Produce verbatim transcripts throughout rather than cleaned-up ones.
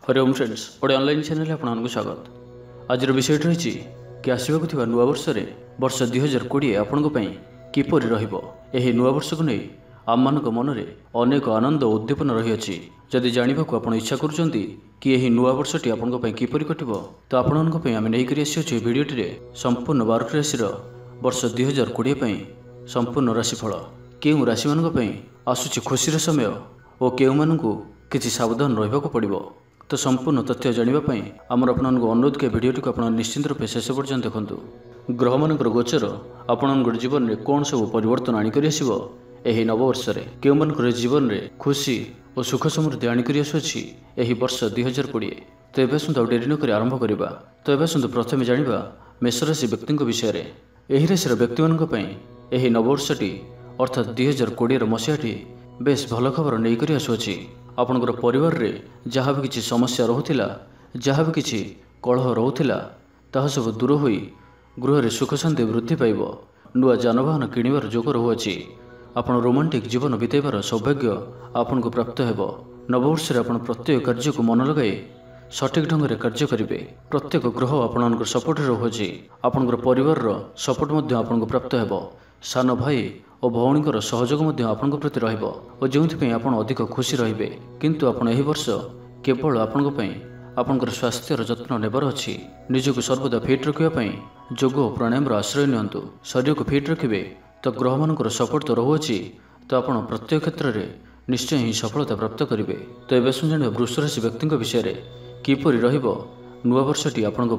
Hari Om friends ओडे online channel आपको स्वागत। आज विषय रही कि आसवाक नुआ वर्ष वर्ष दुई हजार कोड़े आपण किपर रही नुआ वर्ष को नहीं आम मान मन में अनेक आनंद और उद्दीपन रही। जदि जानवा आप इच्छा कर कि यह नुआ वर्षटी आपण किपर कटो तो आपण आम नहीं आसी भिडटे संपूर्ण बारक राशि वर्ष दुई हजार कोड़े संपूर्ण राशिफल क्यों राशि मान आसूँ खुशी समय और क्यों मानू किसी सावधान रहा पड़ो। तो संपूर्ण तथ्य जानापी आमर आपको अनुरोध के भिडियोटी को आप निश्चिंत रूप शेष पर्यटन देखूँ। ग्रह मान गोचर आपण जीवन में कौन सब परिवर्तन आनिक आसो यही नववर्ष के मान जीवन में खुशी और सुख समृद्धि आनिक आसुच्छी यही वर्ष दुई हजार कोड़े। तो ये आसतु डेरी नक आरंभ करवा। तो ये आसतु प्रथम जाना मेष राशि व्यक्ति विषय। यही राशि व्यक्ति मानी नववर्षटी अर्थात दुई हजार कोड़े मसीहाटी बेस भल खबर नहीं कर आसुच्छी। आपणकर परिवार रे जहाँ भी किसी समस्या रोला जहाँ भी किसी कलह रोला ताहा सब दूर हो गृह रे सुख शांति वृद्धि पाइब। नुआ जानवाहन किणवार जोग रहुअछि। आपण रोमांटिक जीवन बिताइबार सौभाग्य आपन को प्राप्त हेब। नववर्ष रे आपण प्रत्येक कार्य को मन लगाई सठिक ढंग रे कार्य करिवे। प्रत्येक ग्रह आपणकर सपोर्ट रहुअछि। आपणकर परिवार रो सपोर्ट मध्य आपन को प्राप्त हेब। सान भाई और भौणीकर सहयोग आपण प्रति रहिबो और जोंथि आपण अधिक खुशी रहिबे। किंतु आपण एही वर्ष केवल आपण आपणकर स्वास्थ्यर जत्न नेबार अछि। निजको सर्वदा फिट रखिबा पई योग और प्राणायाम आश्रय नियंतु। शरीर को फिट रखिबे तो ग्रह मानकर सपोर्ट तो रहुअछि तो आपण प्रत्येक क्षेत्र में निश्चय ही सफलता प्राप्त करिवे। तो एबे सुन वृष राशि व्यक्ति विषय किपरि रहिबो नुआ वर्षटी आपण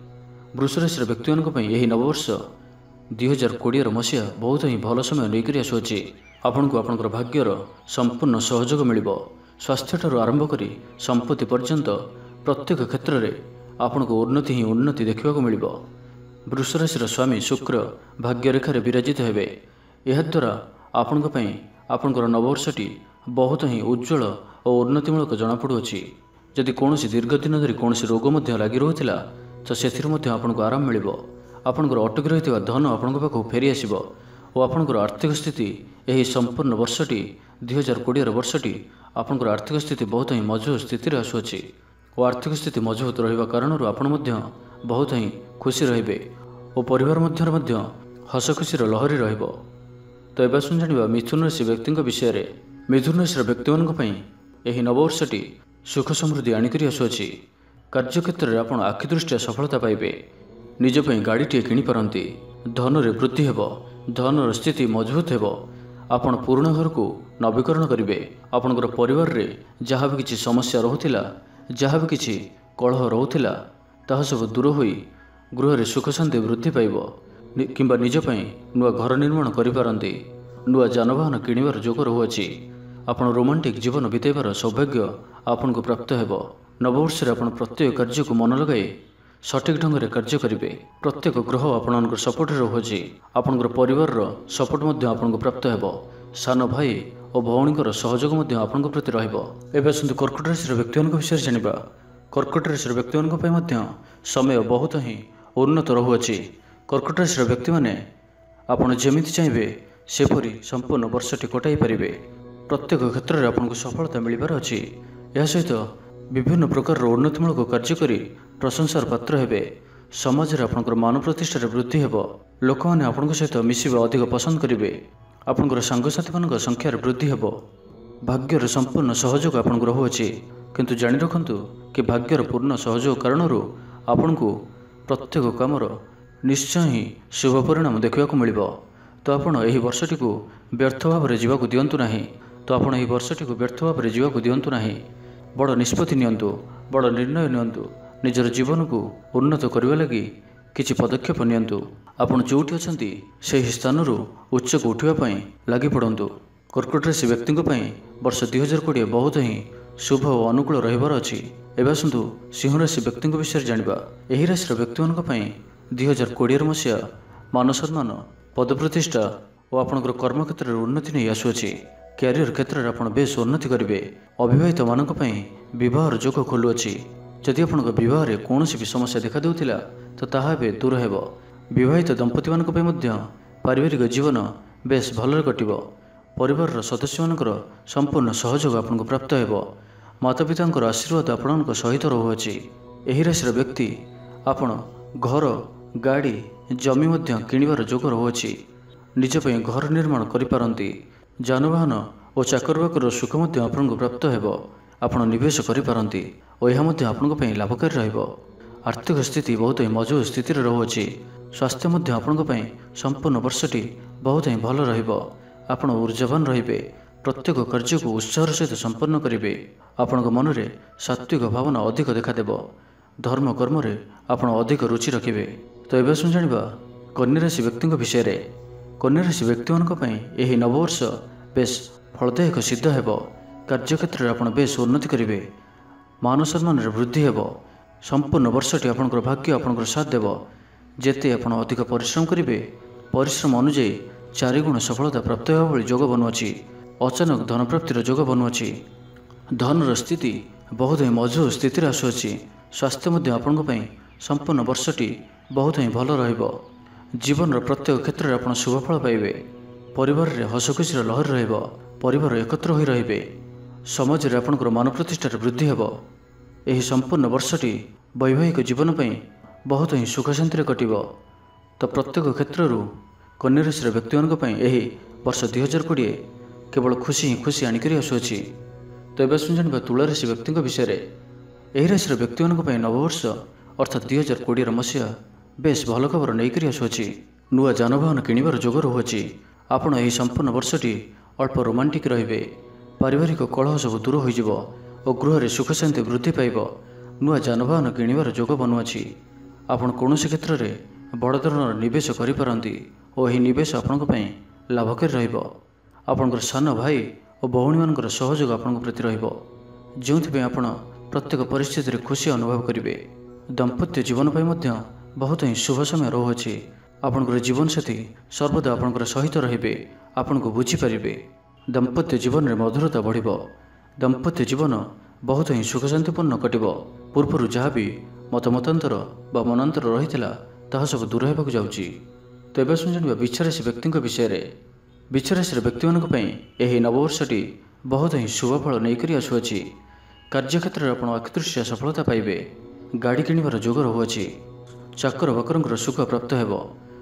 वृष राशि व्यक्ति यही नववर्ष दुई हजार कोड़े मसीहा बहुत ही भल समय नहीं आसुच्छी। आपण को आपणकर भाग्यर संपूर्ण सहयोग मिल स्वास्थ्य ठार आरंभ कर संपत्ति पर्यंत प्रत्येक क्षेत्र में आपण को उन्नति ही उन्नति देखा मिल। वृष राशि स्वामी शुक्र भाग्यरेखार विराजित हेबे। याद्वारा आपण आपणकर नववर्षटी बहुत ही उज्ज्वल और उन्नतिमूलक जनापड़ुअछि। जदि कौन दीर्घ दिन धरी कौन रोग लगी रोला तो से आपन को आराम मिल। आपणकर अटकी रही धन आपण पाखु फेरी आसो और आपणकर आर्थिक स्थिति यही संपूर्ण वर्षटी दुई हजार कोड़े वर्षटी आपणकर आर्थिक स्थिति बहुत ही मजबूत स्थिति आसुच्छी और आर्थिक स्थिति मजबूत रहा कारण आपण बहुत ही खुशी रे और परिवार मध्य हस खुशी लहरी रहिबो। तो एबे सुन जानिबा मिथुन राशि व्यक्ति विषय। मिथुन राशि व्यक्ति यही नववर्षटी सुख समृद्धि आनिक आसुच्छी। कार्यक्षेत्र में आप आखि दृष्टिया सफलता पाइबे। निजपाई गाड़ीटे किणिपारती। धन रे वृद्धि हेब। धन स्थिति मजबूत हेब। आपण पुराणा घर को नवीकरण करेंगे। आपणकर परिवार रे जहाँ भी किसी समस्या रोला जहाँ भी किसी कलह रोला ताहा सब दूर हो गृह रे सुख शांति वृद्धि पाइब किंबा निजपाई नुआ घर निर्माण करिपारंती। नुआ जानवाहन किणवार जोग रहुअछि। आपण रोमांटिक जीवन बिताइबार सौभाग्य आपन को प्राप्त हेब। नववर्ष आपण प्रत्येक कार्य को मन लगाई सठिक ढंग से कार्य करेंगे। प्रत्येक ग्रह आपणकर सपोर्ट रहुअछि। आपणकर परिवार सपोर्ट मध्य आपन को प्राप्त हेब। सान भाई और भौणीकर सहयोग आपण प्रति रहिबो। एबे आसतु कर्कट राशि व्यक्ति विषय जानिबा। कर्कट राशि व्यक्ति समय बहुत ही उन्नत रहुअछि। कर्कट राशि व्यक्ति माने आपण जेमिति चाहिए सेपरि संपूर्ण वर्षटी कटाई पारिबे। प्रत्येक क्षेत्र में आपको सफलता मिलबार अछि। या सहित विभिन्न प्रकार उन्नतिमूलक कार्य करी प्रशंसार पात्र हेबे। समाज रे आपनकर मान प्रतिष्ठार वृद्धि हेब। लोक मैंने आपन सहित मिसिबा अधिक पसंद करेंगे। आपनकर सांगसाथी मान संख्यार वृद्धि हेब। भाग्यर संपूर्ण सहयोग आपन रहुअछि। किंतु जानि रखंतु कि भाग्यर पूर्ण सहयोग कारण आपन को प्रत्येक कामर निश्चय ही शुभ परिणाम देखा मिल। तो आपण यही वर्षटी को व्यर्थ भाव में जीवा दिंतु ना। तो आपण यही वर्षटी को व्यर्थ भाव में जीवा दिंतु ना। बड़ निष्पत्ति नियंतु। बड़ निर्णय नियंतु। निजर जीवन को उन्नत करने लगी किसी पदक्षेप नियंतु। आपण जोटी अछंती सही स्थान उच्च को उठापी लगी पड़तु। कर्कट राशि व्यक्ति वर्ष दुई हजार कोड़े बहुत ही शुभ और अनुकूल रहिबार अछि। एबे आसतु सिंह राशि व्यक्ति विषय जानिबा। एही राशि व्यक्ति दुई हजार कोड़े मसीहा मान सम्मान पद प्रतिष्ठा और आपणकर कर्म क्षेत्र में उन्नति नहीं आसुच्छी। क्यारियर क्षेत्र में आप बेस उन्नति करेंगे। अविवाहित मानक बह जोग खोलुअछि। जदि आपण बह कौन भी समस्या देखा देउथिला तो ताहा बे दूर हेब। विवाहित दंपति मानक पारिवारिक जीवन बेस भल कटिब। परिवार सदस्य मानकर संपूर्ण सहयोग आपन को प्राप्त हेब। माता पितांकर आशीर्वाद आपणक सहित रहुअछि। एही राशिर व्यक्ति आपण घर गाड़ी जमी मध्य किणिबार जोग रहुअछि। निज पई घर निर्माण करिपारंती। जानवाहन और चाकर बाकर सुख मध्य आपनको प्राप्त हेबो। आपण निवेश करिपारंती और यह मध्य आपनको पई लाभकारी रहिबो। आर्थिक स्थिति बहुत ही मजबूत स्थिति रहुअछि। स्वास्थ्य मध्य आपनको पई संपूर्ण वर्षटी बहुत ही भल रहिबो। आपण ऊर्जावान रहिबे। प्रत्येक कार्य को उत्साह सहित संपन्न करेंगे। आपणक मनरे सात्विक भावना अधिक देखादेव। धर्म कर्म रे आपण अधिक रुचि रखिबे। तो एबे सुन जानिबा कन्या राशि व्यक्ति विषय रे। कन्या राशि व्यक्ति मानक पई एही नववर्ष बेस फलदायक सिद्ध हेबो। कार्यक्षेत्र आपण बेस उन्नति करेंगे। मान सम्मान रे वृद्धि हेबो। संपूर्ण वर्षटी आपणकर भाग्य आपणकर साथ देव। जेते आपण अधिक परिश्रम करेंगे परिश्रम अनुଯାयी चारिगुण सफलता प्राप्त हेबा भली जोग बनुअछि। अचानक धन प्राप्तिर जोग बनुअछि। धनर स्थिति बहुत ही मजबूत स्थिति आसुअछि। स्वास्थ्य मध्य आपणक पई संपूर्ण वर्षटी बहुत ही भल रहिबो। जीवन प्रत्येक क्षेत्र में आप शुभफल पाइबे। परिवार रे हसखुशीर लहर रहिबो। परिवार एकत्र होई रहिबे। समाज रे आपणकर मान प्रतिष्ठार वृद्धि हेबो। एही संपूर्ण वर्षटी वैवाहिक जीवन पई बहुत ही सुख शांति कटिबो। तो प्रत्येक क्षेत्रु कन्या राशि व्यक्ति मानक पई एही वर्ष दुई हजार कोड़े केवल खुशी ही खुशी आनिकरी आसुअछि। तो एबे सुन जानिबा तुला राशि व्यक्ति विषय रे। एही राशि व्यक्ति मानक पई नववर्ष अर्थात दुई हजार कोड़े मसीहा बेस भल खबर नहींकरी आसुअछि। नुआ जानवाहन किणिबार जोग रहुअछि। आपण एही संपूर्ण वर्षटी अल्प रोमांटिक रहिबे। पारिवारिक कलह सब दूर होइजिबो और गृह सुख शांति वृद्धि पाइबो। नुआ जानवाहन किणिबार जोग बनुअछि। आपण कौनसी क्षेत्र में बड़ धरणर निवेश करिपारंती और एही निवेश आपणक पई लाभकारी रहिबो। आपणकर सान भाई और भौणी मानकर सहयोग आपणक प्रति रहिबो। जोंथि आपण प्रत्येक परिस्थिति रे खुशी अनुभव करिवे। दाम्पत्य जीवन पई मध्य बहुत ही शुभ समय रहुअछि। आपणकर जीवन साथी सर्वदा आपणकर सहित रहिबे। आपणको बुझी पारिबे। दाम्पत्य जीवन रे मधुरता बढ़िबो। दाम्पत्य जीवन बहुत ही सुख शांतिपूर्ण कटिबो। पूर्वरु जहाँ भी मतमतांतर बा मनांतर रहिथिला ताहा सब दूर हेबाकु जाउछि। तो एबे सुन जानिबा वृश्चिक राशि व्यक्ति विषय रे। वृश्चिक राशि व्यक्ति मानक पई एही नववर्षटी बहुत ही शुभफल नहींकरी आसुअछि। कार्यक्षेत्र में आपण अकृष्य सफलता पाइबे। गाड़ी किणिबार जोग रहुअछि। चाकर बाकरंकर सुख प्राप्त हेबो।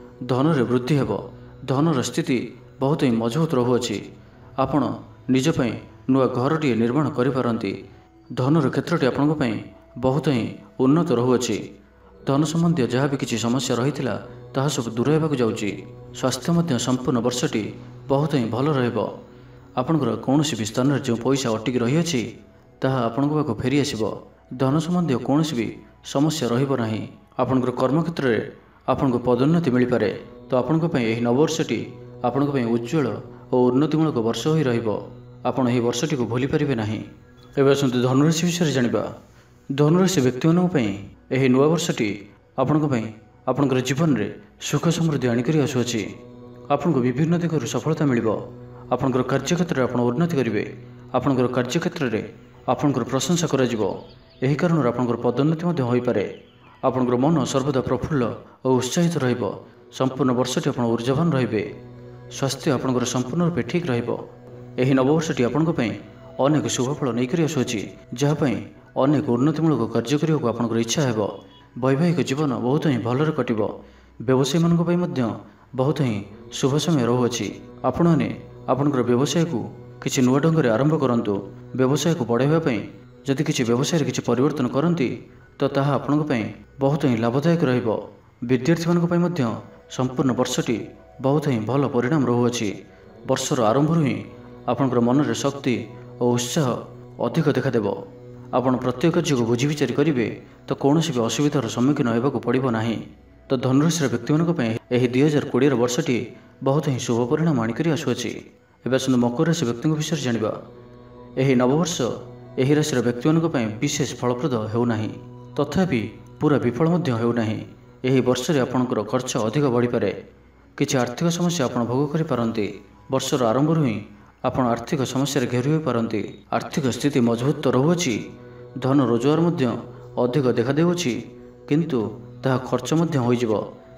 धन रे वृद्धि हेबो। धनर स्थिति बहुत ही मजबूत रहुअछि। आपण निज पई नुआ घरटी निर्माण करिपारंती। धनर क्षेत्रटी आपणक पई बहुत ही उन्नत रहुअछि। धन संबंधी जहाँ भी किसी समस्या रहिथिला ताहा सब दूर हेबाकु जाउछि। स्वास्थ्य मध्य संपूर्ण वर्षटी बहुत ही भल रहिबो। आपणकर कौनसी भी स्थान रे जो पैसा अटकी रहिअछि ताहा आपणक पाखु फेरी आसिबो। धन संबंधी कौनसी भी समस्या रहिबो नाही। आपणकर कर्मक्षेत्र में आपनको पदोन्नति मिल पारे। तो आपणक पई एही नववर्षटी आपणक पई उज्जवल और उन्नतिमूलक वर्ष होई रहिबो। आपण एही वर्षटी को भूली पारिबे नाही। एबे आसंतु धनुराशि विषय जानिबा। धनुराशि व्यक्ति मानक पई एही नुआ वर्षटी आपणक पई आपणकर जीवन रे सुख समृद्धि आनिकरी आसुअछि। आपनको विभिन्न दिगरु सफलता मिलिबो। आपणकर कार्यक्षेत्र रे आपण उन्नति करिवे। आपणकर कार्यक्षेत्र रे आपणकर प्रशंसा करा जिवो। एही कारण आपणकर पदोन्नति मध्ये होई पारे। आपणकर मन सर्वदा प्रफुल्ल और उत्साहित रहिबो। संपूर्ण वर्षटी आपण ऊर्जावान रहिबे। स्वास्थ्य आपणकर संपूर्ण रूपे ठीक रहिबो। एही नववर्षटी आपणक पई अनेक शुभफल नहींकरी आसुअछि। जहाँ पई अनेक उन्नतिमूलक कार्य करिବାକୁ आपणकर इच्छा हेबो। वैवाहिक जीवन बहुत ही भलरे कटिबो। व्यवसायी मानक पई मध्य बहुत ही शुभ समय रहुअछि। आपणे आपणकर व्यवसाय को किछि नुआ ढंग रे आरंभ करंतु। व्यवसाय को बढ़ाइबा पई जदि किछि व्यवसाय रे किछि परिवर्तन करंती तो ताहा आपणक पई बहुत ही लाभदायक रहिबो। विद्यार्थी मानक पई मध्य संपूर्ण वर्षटी बहुत ही भल परिणाम रहुअछि। वर्षर आरंभ ही आपणकर मन रे शक्ति और उत्साह अधिक देखादेव। आपण प्रत्येक कार्य को बुझी विचार करेंगे तो कौन भी असुविधार सम्मुखीन होगा पड़ो ना। तो धनुराशि व्यक्ति मानक एही दुई हजार कोड़े वर्षटी बहुत ही शुभ परिणाम आनिकरी आसुअछि। एबे आसंतु मकर राशि व्यक्ति विषय जानिबा। एही नववर्ष एही राशि व्यक्ति मानक विशेष फलप्रद हेउनाही। तथापि पूरा विफल मध्य हेउनाही। एही वर्ष रे आपणकर खर्च अधिक बढ़ी पारे। किछि आर्थिक समस्या आपण भोग करि पारंती। वर्षर आरंभ ही आपण आर्थिक समस्या घेरी हो पारंती। आर्थिक स्थिति मजबूत रहुअछि। धन रोजगार मध्य अधिक देखा देउछि किंतु ताहा खर्च मध्य होई जिवो।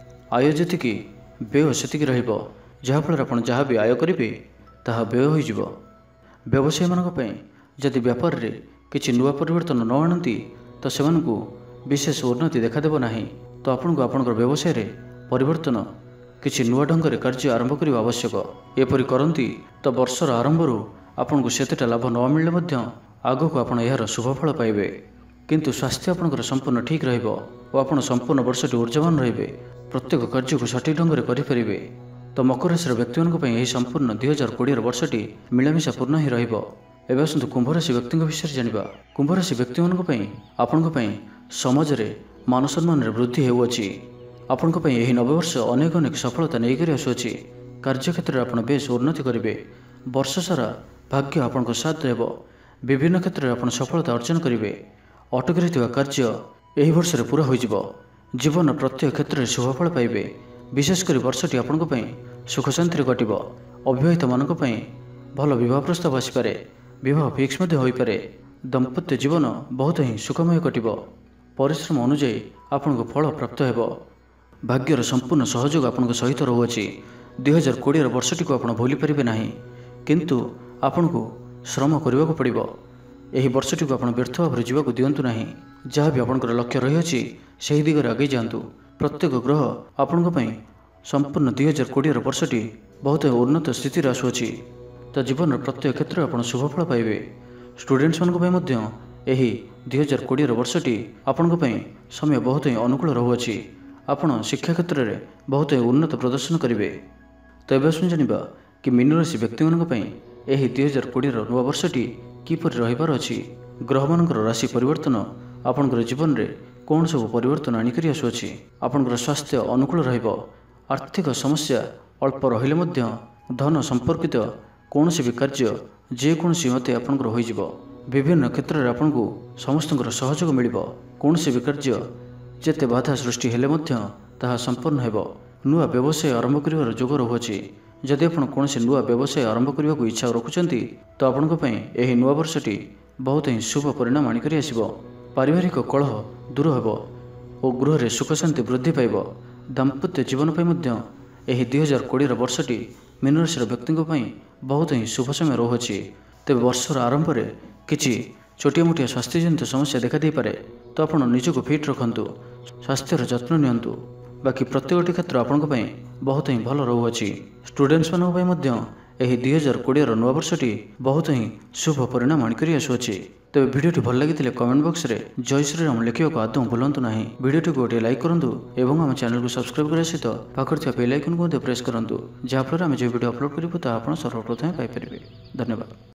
आय जेतिकी व्यय सेतिकी रहिबो। जहाँ फल आपण जहाँ भी आय करिवे ताहा व्यय होई जिवो। व्यवसायी मानक पई जदि व्यापार रे କିଛି ନୂଆ ପରିବର୍ତ୍ତନ ନ ଆଣନ୍ତି ତ ସେମାନଙ୍କୁ ବିଶେଷ ଉନ୍ନତି ଦେଖାଦେବ ନାହିଁ। ତ ଆପଣଙ୍କୁ ଆପଣଙ୍କର ବ୍ୟବସାୟରେ ପରିବର୍ତ୍ତନ କିଛି ନୂଆ ଢଙ୍ଗରେ କାର୍ଯ୍ୟ ଆରମ୍ଭ କରିବା ଆବଶ୍ୟକ। ଏପରି କରନ୍ତି ତ ବର୍ଷର ଆରମ୍ଭରୁ ଆପଣଙ୍କୁ ସେତେଟା ଲାଭ ନ ମିଳିଲେ ମଧ୍ୟ ଆଗକୁ ଆପଣ ଏହାର ଶୁଭଫଳ ପାଇବେ। କିନ୍ତୁ ସ୍ୱାସ୍ଥ୍ୟ ଆପଣଙ୍କର ସମ୍ପୂର୍ଣ୍ଣ ଠିକ୍ ରହିବ ଓ ଆପଣ ସମ୍ପୂର୍ଣ୍ଣ ବର୍ଷଟି ଊର୍ଜ୍ଜବାନ ରହିବେ, ପ୍ରତ୍ୟେକ କାର୍ଯ୍ୟକୁ ସଠିକ୍ ଢଙ୍ଗରେ କରିପାରିବେ। ତ ମକର ରାଶିର ବ୍ୟକ୍ତିମାନଙ୍କ ପାଇଁ ଏହି ସମ୍ପୂର୍ଣ୍ଣ ଦୁଇ ହଜାର କୋଡ଼ିଏର ବର୍ଷଟି ମିଳାମିଶା ପୂର୍ଣ୍ଣ ହିଁ ରହିବ। ଏବେ ଆସନ୍ତୁ କୁମ୍ଭ ରାଶି ବ୍ୟକ୍ତିଙ୍କ ବିଷୟରେ ଜାଣିବା। କୁମ୍ଭ ରାଶି ବ୍ୟକ୍ତିମାନଙ୍କ ପାଇଁ ଆପଣଙ୍କ ପାଇଁ ସମାଜରେ ମାନ ସମ୍ମାନରେ ବୃଦ୍ଧି ହେଉଅଛି। ଆପଣଙ୍କ ପାଇଁ ଏହି ନବବର୍ଷ ଅନେକ ଅନେକ ସଫଳତା ନେଇକରି ଆସୁଅଛି। କାର୍ଯ୍ୟକ୍ଷେତ୍ରରେ ଆପଣ ବେଶ୍ ଉନ୍ନତି କରିବେ। ବର୍ଷ ସାରା ଭାଗ୍ୟ ଆପଣଙ୍କ ସାଥ ଦେବ। ବିଭିନ୍ନ କ୍ଷେତ୍ରରେ ଆପଣ ସଫଳତା ଅର୍ଜନ କରିବେ। ଅଟକି ରହିଥିବା କାର୍ଯ୍ୟ ଏହି ବର୍ଷରେ ପୁରା ହୋଇଯିବ। ଜୀବନର ପ୍ରତ୍ୟେକ କ୍ଷେତ୍ରରେ ଶୁଭଫଳ ପାଇବେ। ବିଶେଷ କରି ବର୍ଷଟି ଆପଣଙ୍କ ପାଇଁ ସୁଖ ଶାନ୍ତିରେ କଟିବ। ଅବିବାହିତମାନଙ୍କ ପାଇଁ ଭଲ ବିବାହ ପ୍ରସ୍ତାବ ଆସିପାରେ। ବିବାହ ଫିକ୍ସ ମଧ୍ୟ ହୋଇପାରେ। ଦାମ୍ପତ୍ୟ ଜୀବନ ବହୁତ ହିଁ ସୁଖମୟ କଟିବ। ପରିଶ୍ରମ ଅନୁଯାୟୀ ଆପଣଙ୍କୁ ଫଳ ପ୍ରାପ୍ତ ହେବ। ଭାଗ୍ୟର ସମ୍ପୂର୍ଣ୍ଣ ସହଯୋଗ ଆପଣଙ୍କ ସହିତ ରହୁଅଛି। ଦୁଇ ହଜାର କୋଡ଼ିଏର ବର୍ଷଟିକୁ ଆପଣ ଭୁଲି ପାରିବେ ନାହିଁ, କିନ୍ତୁ ଆପଣଙ୍କୁ ଶ୍ରମ କରିବାକୁ ପଡ଼ିବ। ଏହି ବର୍ଷଟିକୁ ଆପଣ ବ୍ୟର୍ଥ ଭାବରେ ଯିବାକୁ ଦିଅନ୍ତୁ ନାହିଁ। ଯାହା ବି ଆପଣଙ୍କର ଲକ୍ଷ୍ୟ ରହିଅଛି ସେହି ଦିଗରେ ଆଗେଇ ଯାଆନ୍ତୁ। ପ୍ରତ୍ୟେକ ଗ୍ରହ ଆପଣଙ୍କ ପାଇଁ ସମ୍ପୂର୍ଣ୍ଣ ଦୁଇ ହଜାର କୋଡ଼ିଏର ବର୍ଷଟି ବହୁତ ଉନ୍ନତ ସ୍ଥିତିରେ ଆସୁଅଛି। ତ ଜୀବନର ପ୍ରତ୍ୟେକ କ୍ଷେତ୍ରରେ ଆପଣ ଶୁଭଫଳ ପାଇବେ। ଷ୍ଟୁଡେଣ୍ଟମାନଙ୍କ ପାଇଁ ମଧ୍ୟ ଏହି ଦୁଇ ହଜାର କୋଡ଼ିଏର ବର୍ଷଟି ଆପଣଙ୍କ ପାଇଁ ସମୟ ବହୁତ ହିଁ ଅନୁକୂଳ ରହୁଅଛି। ଆପଣ ଶିକ୍ଷା କ୍ଷେତ୍ରରେ ବହୁତ ହିଁ ଉନ୍ନତ ପ୍ରଦର୍ଶନ କରିବେ। ତ ଏବେ ଆସନ୍ତୁ ଜାଣିବା କି ମୀନ ରାଶି ବ୍ୟକ୍ତିମାନଙ୍କ ପାଇଁ ଏହି ଦୁଇ ହଜାର କୋଡ଼ିଏର ନୂଆ ବର୍ଷଟି କିପରି ରହିବାର ଅଛି। ଗ୍ରହମାନଙ୍କର ରାଶି ପରିବର୍ତ୍ତନ ଆପଣଙ୍କର ଜୀବନରେ କ'ଣ ସବୁ ପରିବର୍ତ୍ତନ ଆଣିକରି ଆସୁଅଛି। ଆପଣଙ୍କର ସ୍ୱାସ୍ଥ୍ୟ ଅନୁକୂଳ ରହିବ। ଆର୍ଥିକ ସମସ୍ୟା ଅଳ୍ପ ରହିଲେ ମଧ୍ୟ ଧନ ସମ୍ପର୍କିତ କୌଣସି ବି କାର୍ଯ୍ୟ ଯେକୌଣସି ମତେ ଆପଣଙ୍କର ହୋଇଯିବ। ବିଭିନ୍ନ କ୍ଷେତ୍ରରେ ଆପଣଙ୍କୁ ସମସ୍ତଙ୍କର ସହଯୋଗ ମିଳିବ। କୌଣସି ବି କାର୍ଯ୍ୟ ଯେତେ ବାଧା ସୃଷ୍ଟି ହେଲେ ମଧ୍ୟ ତାହା ସମ୍ପନ୍ନ ହେବ। ନୂଆ ବ୍ୟବସାୟ ଆରମ୍ଭ କରିବାର ଯୋଗ ରହୁଅଛି। ଯଦି ଆପଣ କୌଣସି ନୂଆ ବ୍ୟବସାୟ ଆରମ୍ଭ କରିବାକୁ ଇଚ୍ଛା ରଖୁଛନ୍ତି ତ ଆପଣଙ୍କ ପାଇଁ ଏହି ନୂଆ ବର୍ଷଟି ବହୁତ ହିଁ ଶୁଭ ପରିଣାମ ଆଣିକରି ଆସିବ। ପାରିବାରିକ କଳହ ଦୂର ହେବ ଓ ଗୃହରେ ସୁଖ ଶାନ୍ତି ବୃଦ୍ଧି ପାଇବ। ଦାମ୍ପତ୍ୟ ଜୀବନ ପାଇଁ ମଧ୍ୟ ଏହି ଦୁଇ ହଜାର କୋଡ଼ିଏର ବର୍ଷଟି ମୀନ ରାଶିର ବ୍ୟକ୍ତିଙ୍କ ପାଇଁ ବହୁତ ହିଁ ଶୁଭ ସମୟ ରହୁଅଛି। ତେବେ ବର୍ଷର ଆରମ୍ଭରେ କିଛି ଛୋଟିଆ ମୋଟିଆ ସ୍ୱାସ୍ଥ୍ୟଜନିତ ସମସ୍ୟା ଦେଖାଦେଇପାରେ, ତ ଆପଣ ନିଜକୁ ଫିଟ୍ ରଖନ୍ତୁ, ସ୍ୱାସ୍ଥ୍ୟର ଯତ୍ନ ନିଅନ୍ତୁ। ବାକି ପ୍ରତ୍ୟେକଟି କ୍ଷେତ୍ର ଆପଣଙ୍କ ପାଇଁ ବହୁତ ହିଁ ଭଲ ରହୁଅଛି। ଷ୍ଟୁଡେଣ୍ଟସମାନଙ୍କ ପାଇଁ ମଧ୍ୟ ଏହି ଦୁଇ ହଜାର କୋଡ଼ିଏର ନୂଆ ବର୍ଷଟି ବହୁତ ହିଁ ଶୁଭ ପରିଣାମ ଆଣିକରି ଆସୁଅଛି। ତେବେ ଭିଡ଼ିଓଟି ଭଲ ଲାଗିଥିଲେ କମେଣ୍ଟ ବକ୍ସରେ ଜୟ ଶ୍ରୀରାମ ଲେଖିବାକୁ ଆଦୌ ଭୁଲନ୍ତୁ ନାହିଁ। ଭିଡ଼ିଓଟିକୁ ଗୋଟିଏ ଲାଇକ୍ କରନ୍ତୁ ଏବଂ ଆମ ଚ୍ୟାନେଲକୁ ସବସ୍କ୍ରାଇବ୍ କରିବା ସହିତ ପାଖରେ ଥିବା ବେଲ୍ ଆଇକନକୁ ମଧ୍ୟ ପ୍ରେସ୍ କରନ୍ତୁ, ଯାହାଫଳରେ ଆମେ ଯେଉଁ ଭିଡ଼ିଓ ଅପଲୋଡ଼ କରିବୁ ତାହା ଆପଣ ସର୍ବପ୍ରଥମେ ପାଇପାରିବେ। ଧନ୍ୟବାଦ।